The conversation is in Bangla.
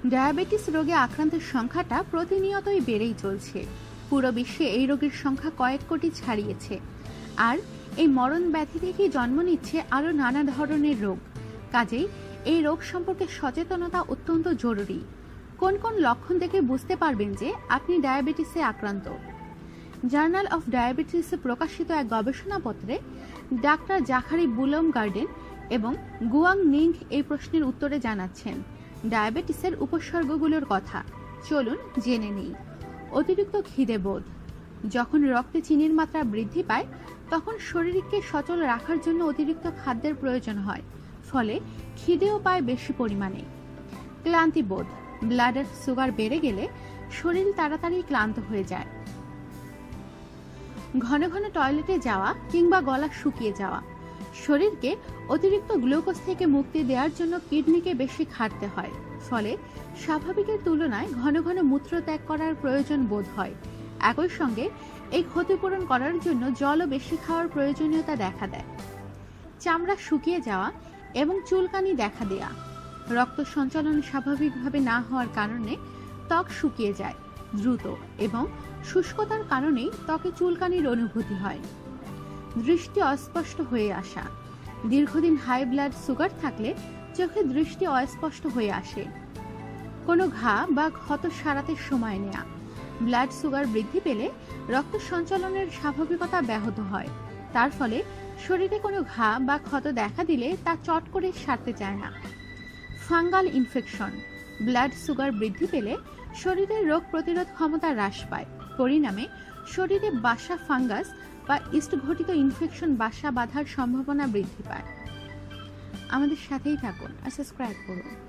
ডায়াবেটিস রোগে আক্রান্তের সংখ্যাটা প্রতিনিয়তই বেড়েই চলছে। পুরো বিশ্বে এই রোগের সংখ্যা কয়েক কোটি ছাড়িয়েছে। আর এই মরণ ব্যাধি থেকেই জন্ম নিচ্ছে আরও নানা ধরনের রোগ। কাজেই এই রোগ সম্পর্কে সচেতনতা অত্যন্ত জরুরি। কোন কোন লক্ষণ দেখে বুঝতে পারবেন যে আপনি ডায়াবেটিসে আক্রান্ত? জার্নাল অফ ডায়াবেটিসে প্রকাশিত এক গবেষণাপত্রে ডাক্তার জাখারি বুলম গার্ডেন এবং গুয়াং নিং এই প্রশ্নের উত্তরে জানাচ্ছেন ডায়াবেটিসের উপসর্গগুলোর কথা। চলুন জেনে নিই। অতিরিক্ত খিদে বোধ। যখন রক্তে চিনির মাত্রা বৃদ্ধি পায় তখন শরীরকে সচল রাখার জন্য অতিরিক্ত খাদ্যের প্রয়োজন হয়, ফলে খিদেও পায় বেশি পরিমাণে। ক্লান্তি বোধ। ব্লাডের সুগার বেড়ে গেলে শরীর তাড়াতাড়ি ক্লান্ত হয়ে যায়। ঘন ঘন টয়লেটে যাওয়া কিংবা গলা শুকিয়ে যাওয়া। শরীরকে অতিরিক্ত গ্লুকোজ থেকে মুক্তি দেওয়ার জন্য কিডনিকে বেশি খাটতে হয়, ফলে স্বাভাবিকের তুলনায় ঘন ঘন মূত্র ত্যাগ করার প্রয়োজন বোধ হয়। একই সঙ্গে এই ক্ষতিপূরণ করার জন্য জলও বেশি খাওয়ার প্রয়োজনীয়তা দেখা দেয়। চামড়া শুকিয়ে যাওয়া এবং চুলকানি দেখা দেয়া। রক্ত সঞ্চালন স্বাভাবিকভাবে না হওয়ার কারণে ত্বক শুকিয়ে যায় দ্রুত এবং শুষ্কতার কারণেই ত্বকে চুলকানির অনুভূতি হয়। দৃষ্টি অস্পষ্ট হয়ে আসা। দীর্ঘদিন হাই ব্লাড সুগার থাকলে চোখে দৃষ্টি অস্পষ্ট হয়ে আসে। কোনো ঘা বা ক্ষত সারাতে সময় নেয়া। ব্লাড সুগার বৃদ্ধি পেলে রক্ত সঞ্চালনের স্বাভাবিকতা ব্যাহত হয়। তার ফলে শরীরে কোনো ঘা বা ক্ষত দেখা দিলে তা চট করে সারতে চায় না। Fungal infection. ব্লাড সুগার বৃদ্ধি পেলে শরীরের রোগ প্রতিরোধ ক্ষমতা হ্রাস পায়। পরিণামে শরীরে বাসা ফাঙ্গাস বা ইস্ট ঘটিত ইনফেকশন বাসা বাঁধার সম্ভাবনা বৃদ্ধি পায়। আমাদের সাথেই থাকুন আর সাবস্ক্রাইব করুন।